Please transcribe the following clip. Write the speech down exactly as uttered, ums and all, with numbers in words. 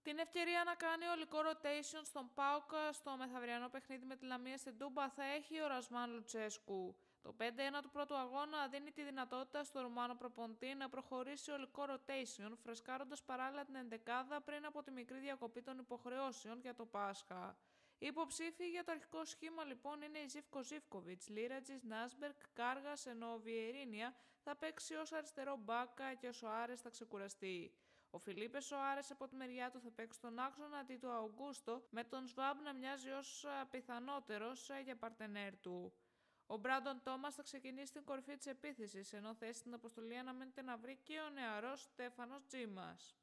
Την ευκαιρία να κάνει ολικό rotation στον ΠΑΟΚ στο μεθαυριανό παιχνίδι με τη Λαμία στην Τούμπα θα έχει ο Ρασβάν Λουτσέσκου. Το πέντε ένα του πρώτου αγώνα δίνει τη δυνατότητα στο Ρουμάνο προπονητή να προχωρήσει ολικό rotation, φρεσκάροντας παράλληλα την ενδεκάδα πριν από τη μικρή διακοπή των υποχρεώσεων για το Πάσχα. Οι υποψήφοι για το αρχικό σχήμα λοιπόν είναι η Ζίβκο Ζίβκοβιτς, Λίρατζης, Νάσμπερκ, Κάργας, ενώ ο Βιερίνια θα παίξει ως αριστερό μπάκα και ο Σοάρες θα ξεκουραστεί. Ο Φιλίπε Σοάρες από τη μεριά του θα παίξει τον άξονα αντί του Αουγκούστο, με τον Σβάμπ να μοιάζει ως πιθανότερος για παρτενέρ του. Ο Μπράντον Τόμας θα ξεκινήσει στην κορυφή της επίθεσης, ενώ θέση στην αποστολή αναμένεται να βρει και ο νεαρός Στέφανος Τζίμας.